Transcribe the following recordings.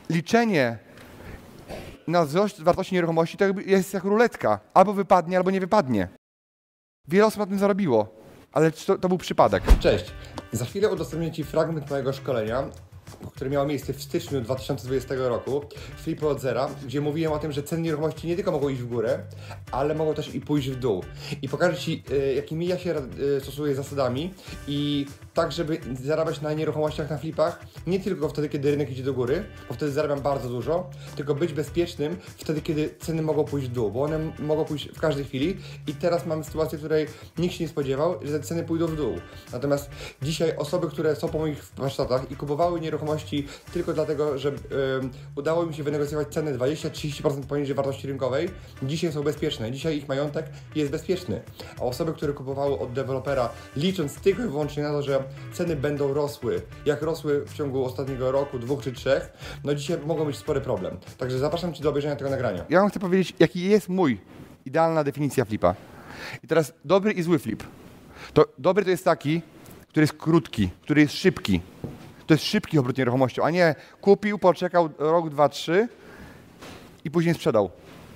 liczenie na wzrost wartości nieruchomości to jest jak ruletka. Albo wypadnie, albo nie wypadnie. Wiele osób na tym zarobiło, ale to był przypadek. Cześć! Za chwilę udostępnię Ci fragment mojego szkolenia, które miało miejsce w styczniu 2020 roku, Flipy od zera, gdzie mówiłem o tym, że ceny nieruchomości nie tylko mogą iść w górę, ale mogą też i pójść w dół. I pokażę Ci, jakimi ja się stosuję zasadami i tak, żeby zarabiać na nieruchomościach, na flipach, nie tylko wtedy, kiedy rynek idzie do góry, bo wtedy zarabiam bardzo dużo, tylko być bezpiecznym wtedy, kiedy ceny mogą pójść w dół, bo one mogą pójść w każdej chwili i teraz mamy sytuację, w której nikt się nie spodziewał, że te ceny pójdą w dół. Natomiast dzisiaj osoby, które są po moich warsztatach i kupowały nieruchomości tylko dlatego, że udało im się wynegocjować cenę 20-30% poniżej wartości rynkowej, dzisiaj są bezpieczne, dzisiaj ich majątek jest bezpieczny. A osoby, które kupowały od dewelopera, licząc tylko i wyłącznie na to, że ceny będą rosły, jak rosły w ciągu ostatniego roku, 2 czy 3, no dzisiaj mogą mieć spory problem. Także zapraszam Cię do obejrzenia tego nagrania. Ja Wam chcę powiedzieć, jaki jest idealna definicja flipa. I teraz dobry i zły flip. Dobry to jest taki, który jest krótki, który jest szybki. To jest szybki obrót nieruchomością, a nie kupił, poczekał rok, 2, 3 i później sprzedał.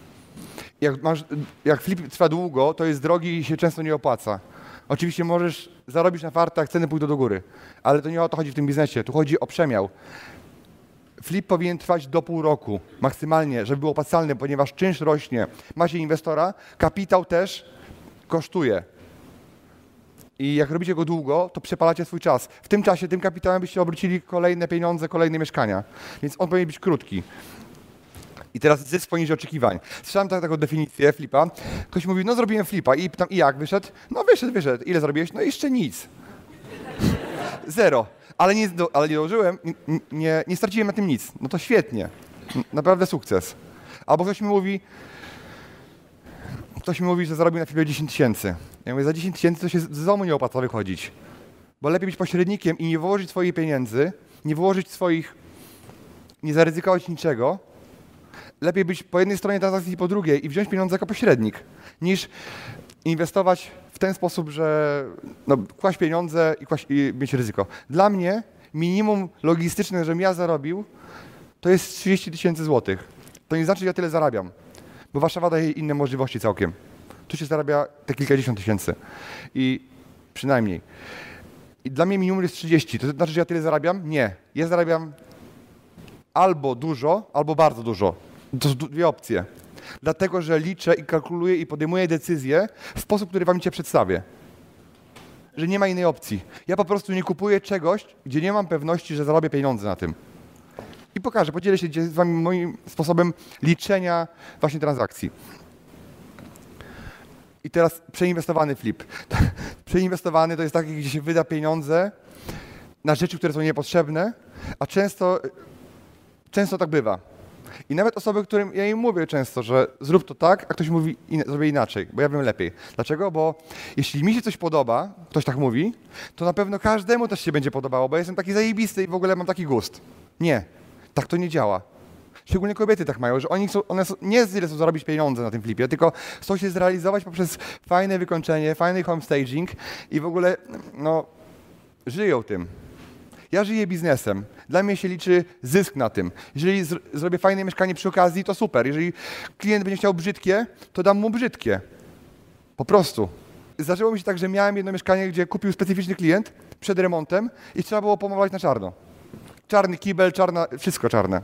Jak flip trwa długo, to jest drogi i się często nie opłaca. Oczywiście możesz zarobić na fartach, ceny pójdą do góry, ale to nie o to chodzi w tym biznesie, tu chodzi o przemiał. Flip powinien trwać do pół roku maksymalnie, żeby był opłacalny, ponieważ czynsz rośnie. Macie inwestora, kapitał też kosztuje. I jak robicie go długo, to przepalacie swój czas. W tym czasie, tym kapitałem byście obrócili kolejne pieniądze, kolejne mieszkania. Więc on powinien być krótki. I teraz zysk poniżej oczekiwań. Słyszałem taką definicję flipa. Ktoś mówi, no zrobiłem flipa i pytam, i jak wyszedł? No wyszedł. Ile zrobiłeś? No jeszcze nic. 0. Ale nie dołożyłem, nie straciłem na tym nic. No to świetnie. Naprawdę sukces. Albo ktoś mi mówi, że zarobił na flipie 10 tysięcy. Ja mówię, za 10 tysięcy to się z domu nie opłaca wychodzić. Bo lepiej być pośrednikiem i nie wyłożyć swoich pieniędzy, nie zaryzykować niczego. Lepiej być po jednej stronie transakcji i po drugiej i wziąć pieniądze jako pośrednik, niż inwestować w ten sposób, że kłaść pieniądze i mieć ryzyko. Dla mnie minimum logistyczne, żebym ja zarobił, to jest 30 tysięcy złotych. To nie znaczy, że ja tyle zarabiam, bo Warszawa daje inne możliwości całkiem. Tu się zarabia te kilkadziesiąt tysięcy i przynajmniej. I dla mnie minimum jest 30. To znaczy, że ja tyle zarabiam? Nie. Ja zarabiam albo dużo, albo bardzo dużo. To są dwie opcje. Dlatego, że liczę i kalkuluję i podejmuję decyzje w sposób, który wam cię przedstawię. Że nie ma innej opcji. Ja po prostu nie kupuję czegoś, gdzie nie mam pewności, że zarobię pieniądze na tym. I podzielę się z wami moim sposobem liczenia właśnie transakcji. I teraz przeinwestowany flip. Przeinwestowany to jest taki, gdzie się wyda pieniądze na rzeczy, które są niepotrzebne, a często tak bywa. I nawet osoby, którym ja im mówię często, że zrób to tak, a ktoś mówi, zrobię inaczej, bo ja wiem lepiej. Dlaczego? Bo jeśli mi się coś podoba, ktoś tak mówi, to na pewno każdemu też się będzie podobało, bo jestem taki zajebisty i w ogóle mam taki gust. Nie, tak to nie działa. Szczególnie kobiety tak mają, że one nie tyle chcą zarobić pieniądze na tym flipie, tylko chcą się zrealizować poprzez fajne wykończenie, fajny homestaging i w ogóle żyją tym. Ja żyję biznesem. Dla mnie się liczy zysk na tym. Jeżeli zrobię fajne mieszkanie przy okazji, to super. Jeżeli klient będzie chciał brzydkie, to dam mu brzydkie. Po prostu. Zdarzyło mi się tak, że miałem jedno mieszkanie, gdzie kupił specyficzny klient przed remontem i trzeba było pomalować na czarno. Czarny kibel, wszystko czarne.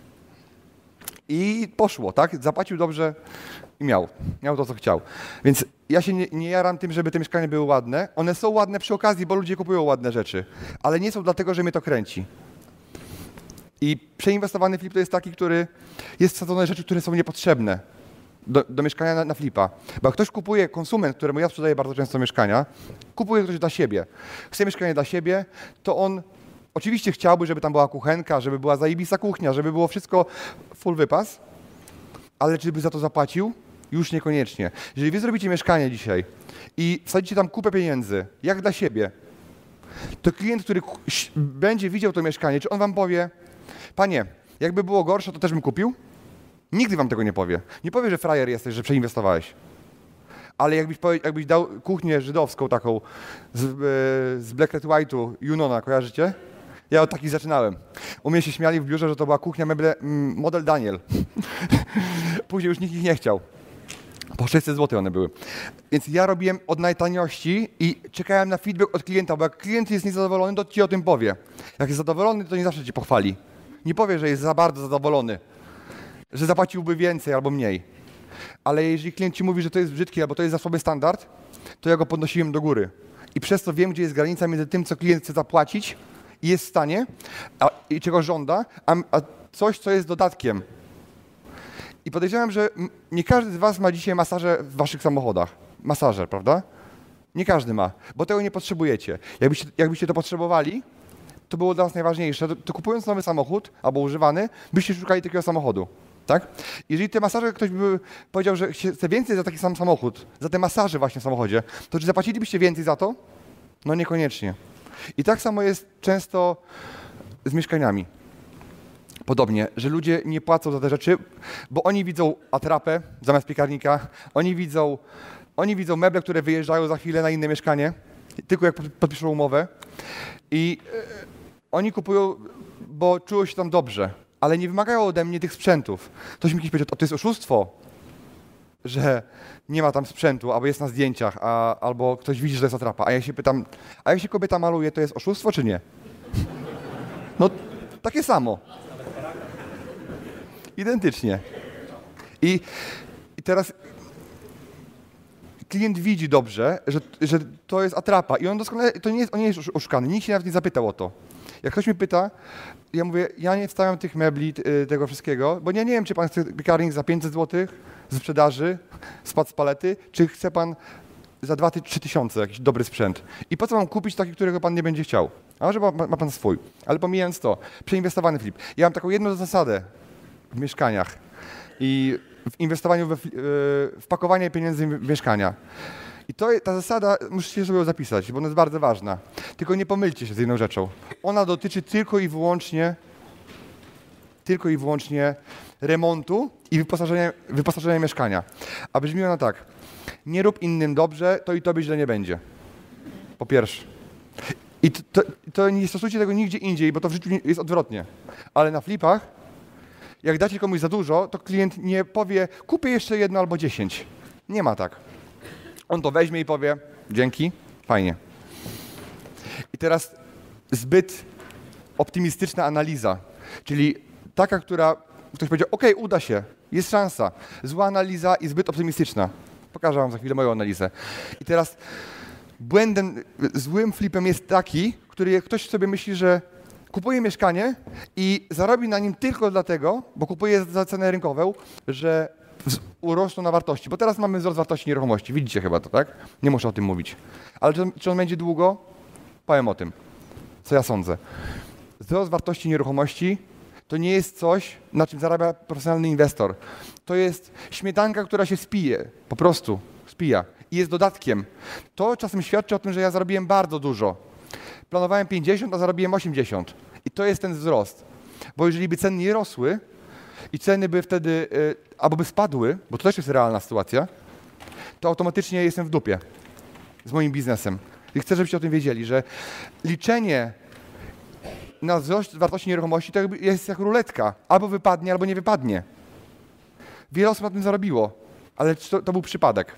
I poszło, tak? Zapłacił dobrze i miał to, co chciał. Więc ja się nie jaram tym, żeby te mieszkania były ładne. One są ładne przy okazji, bo ludzie kupują ładne rzeczy, ale nie są dlatego, że mnie to kręci. I przeinwestowany flip to jest taki, który jest wsadzony rzeczy, które są niepotrzebne do mieszkania na flipa. Bo jak ktoś kupuje, konsument, któremu ja sprzedaję bardzo często mieszkania, kupuje coś dla siebie. Chce mieszkanie dla siebie, to on oczywiście chciałby, żeby tam była kuchenka, żeby była zajebista kuchnia, żeby było wszystko full wypas, ale czy by za to zapłacił? Już niekoniecznie. Jeżeli wy zrobicie mieszkanie dzisiaj i wsadzicie tam kupę pieniędzy, jak dla siebie, to klient, który będzie widział to mieszkanie, czy on wam powie, panie, jakby było gorsze, to też bym kupił? Nigdy wam tego nie powie. Nie powie, że frajer jesteś, że przeinwestowałeś. Ale jakbyś dał kuchnię żydowską taką z Black Red White'u, Junona, kojarzycie? Ja od takich zaczynałem. U mnie się śmiali w biurze, że to była kuchnia meble model Daniel. Później już nikt ich nie chciał. Po 600 zł one były. Więc ja robiłem od najtaniości i czekałem na feedback od klienta, bo jak klient jest niezadowolony, to ci o tym powie. Jak jest zadowolony, to nie zawsze ci pochwali. Nie powie, że jest za bardzo zadowolony, że zapłaciłby więcej albo mniej. Ale jeżeli klient ci mówi, że to jest brzydkie albo to jest za słaby standard, to ja go podnosiłem do góry. I przez to wiem, gdzie jest granica między tym, co klient chce zapłacić i jest w stanie, i czego żąda, a coś, co jest dodatkiem. I podejrzewam, że nie każdy z was ma dzisiaj masaże w waszych samochodach. Masażer, prawda? Nie każdy ma, bo tego nie potrzebujecie. Jakbyście to potrzebowali, to było dla nas najważniejsze. To kupując nowy samochód albo używany, byście szukali takiego samochodu. Tak? Jeżeli te masaże, ktoś by powiedział, że chce więcej za taki sam samochód, za te masaże właśnie w samochodzie, to czy zapłacilibyście więcej za to? No niekoniecznie. I tak samo jest często z mieszkaniami. Podobnie, że ludzie nie płacą za te rzeczy, bo oni widzą atrapę zamiast piekarnika, oni widzą meble, które wyjeżdżają za chwilę na inne mieszkanie, tylko jak podpiszą umowę i oni kupują, bo czują się tam dobrze, ale nie wymagają ode mnie tych sprzętów. Ktoś mi kiedyś powiedział, to jest oszustwo, że nie ma tam sprzętu, albo jest na zdjęciach, albo ktoś widzi, że to jest atrapa. A ja się pytam, a jak się kobieta maluje, to jest oszustwo, czy nie? No, takie samo. Identycznie. I teraz klient widzi dobrze, że to jest atrapa i on doskonale, on nie jest oszukany, nikt się nawet nie zapytał o to. Jak ktoś mnie pyta, ja mówię, ja nie wstawiam tych mebli, tego wszystkiego, bo ja nie wiem, czy pan chce piekarnik za 500 zł z sprzedaży, spadł z palety, czy chce pan za 2-3 tysiące jakiś dobry sprzęt. I po co mam kupić taki, którego pan nie będzie chciał? A może ma pan swój. Ale pomijając to, przeinwestowany flip. Ja mam taką jedną zasadę w mieszkaniach i w inwestowaniu w pakowanie pieniędzy w mieszkania. I ta zasada, musicie sobie ją zapisać, bo ona jest bardzo ważna. Tylko nie pomylcie się z jedną rzeczą. Ona dotyczy tylko i wyłącznie remontu i wyposażenia mieszkania. A brzmi ona tak. Nie rób innym dobrze, to i tobie źle nie będzie. Po pierwsze. I to nie stosujcie tego nigdzie indziej, bo to w życiu jest odwrotnie. Ale na flipach, jak dacie komuś za dużo, to klient nie powie, kupię jeszcze jedno albo 10. Nie ma tak. On to weźmie i powie, dzięki, fajnie. I teraz zbyt optymistyczna analiza, czyli taka, która ktoś powiedział, okej, uda się, jest szansa. Zła analiza i zbyt optymistyczna. Pokażę wam za chwilę moją analizę. I teraz złym flipem jest taki, który ktoś sobie myśli, że kupuje mieszkanie i zarobi na nim tylko dlatego, bo kupuje za cenę rynkową, że urosną na wartości. Bo teraz mamy wzrost wartości nieruchomości. Widzicie chyba to, tak? Nie muszę o tym mówić. Ale czy on będzie długo? Powiem o tym, co ja sądzę. Wzrost wartości nieruchomości to nie jest coś, na czym zarabia profesjonalny inwestor. To jest śmietanka, która się spije. Po prostu spija. I jest dodatkiem. To czasem świadczy o tym, że ja zarobiłem bardzo dużo. Planowałem 50, a zarobiłem 80. I to jest ten wzrost. Bo jeżeli by ceny nie rosły i ceny by wtedy, albo by spadły, bo to też jest realna sytuacja, to automatycznie jestem w dupie z moim biznesem. I chcę, żebyście o tym wiedzieli, że liczenie na wzrost wartości nieruchomości to jest jak ruletka. Albo wypadnie, albo nie wypadnie. Wiele osób na tym zarobiło, ale to był przypadek.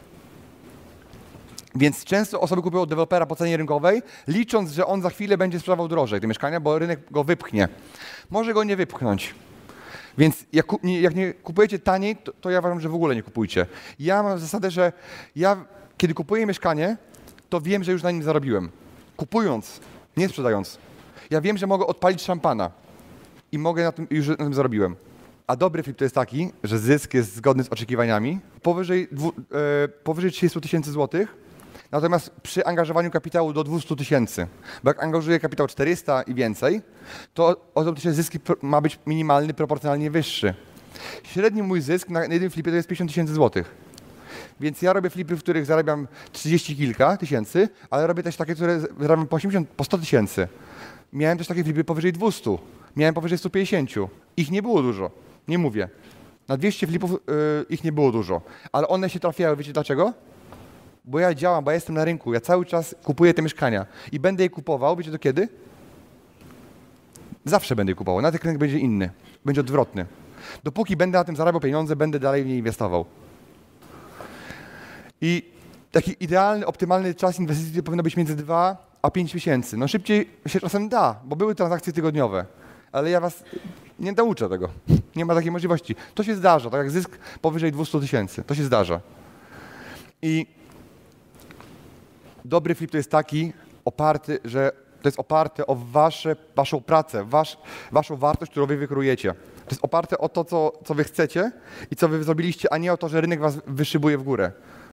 Więc często osoby kupują od dewelopera po cenie rynkowej, licząc, że on za chwilę będzie sprzedawał drożej te mieszkania, bo rynek go wypchnie. Może go nie wypchnąć. Więc jak nie kupujecie taniej, to ja uważam, że w ogóle nie kupujcie. Ja mam zasadę, że kiedy kupuję mieszkanie, to wiem, że już na nim zarobiłem. Kupując, nie sprzedając. Ja wiem, że mogę odpalić szampana i już na tym zarobiłem. A dobry flip to jest taki, że zysk jest zgodny z oczekiwaniami powyżej 30 tysięcy złotych, natomiast przy angażowaniu kapitału do 200 tysięcy. Bo jak angażuję kapitał 400 i więcej, to automatycznie zysk ma być minimalny, proporcjonalnie wyższy. Średni mój zysk na jednym flipie to jest 50 tysięcy złotych. Więc ja robię flipy, w których zarabiam 30 kilka tysięcy, ale robię też takie, które zarabiam po 80, po 100 tysięcy. Miałem też takie flipy powyżej 200, miałem powyżej 150. Ich nie było dużo, nie mówię. Na 200 flipów ich nie było dużo, ale one się trafiały. Wiecie dlaczego? Bo ja działam, bo ja jestem na rynku, ja cały czas kupuję te mieszkania i będę je kupował, wiecie do kiedy? Zawsze będę kupował, nawet jak rynek będzie inny, będzie odwrotny. Dopóki będę na tym zarabiał pieniądze, będę dalej w nie inwestował. I taki idealny, optymalny czas inwestycji powinno być między 2 a 5 miesięcy. No szybciej się czasem da, bo były transakcje tygodniowe, ale ja was nie nauczę tego. Nie ma takiej możliwości. To się zdarza, tak jak zysk powyżej 200 000, to się zdarza. I dobry flip to jest taki oparty, że to jest oparte o waszą pracę, waszą wartość, którą wy wykreujecie. To jest oparte o to, co wy chcecie i co wy zrobiliście, a nie o to, że rynek was wyszybuje w górę.